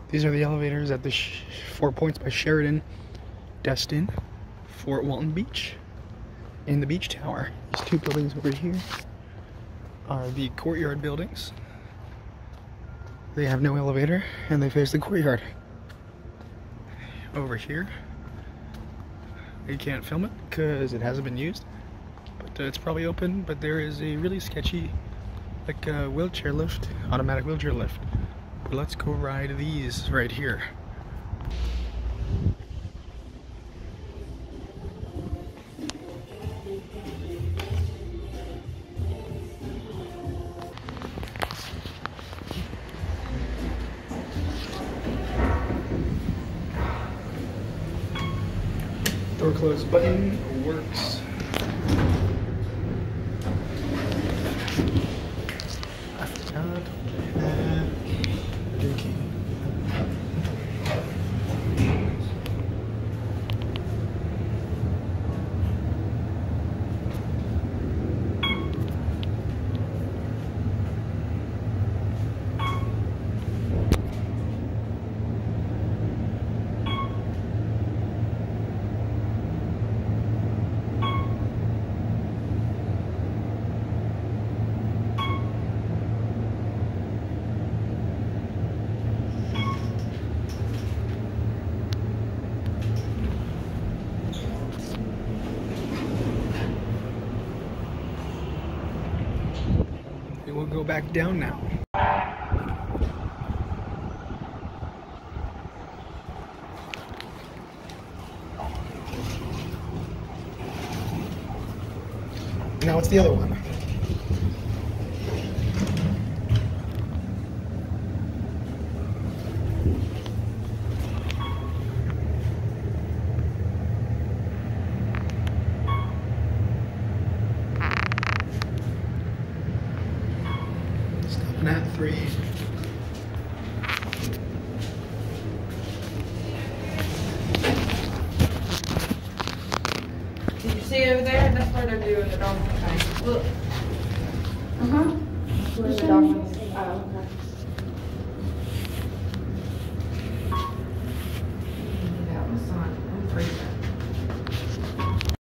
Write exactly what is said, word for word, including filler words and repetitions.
These are the elevators at the sh Four Points by Sheraton, Destin, Fort Walton Beach, and the beach tower. These two buildings over here are the courtyard buildings. They have no elevator and they face the courtyard. Over here, you can't film it because it hasn't been used, but uh, it's probably open. But there is a really sketchy, like a uh, wheelchair lift, automatic wheelchair lift. But let's go ride these right here. Door close button works. I forgot that the key. We'll go back down now. Now it's the other one. Stopping at three. Did you see over there? That's where they're doing the dolphin thing. Look. Uh-huh. That's where the dolphins. Oh, okay.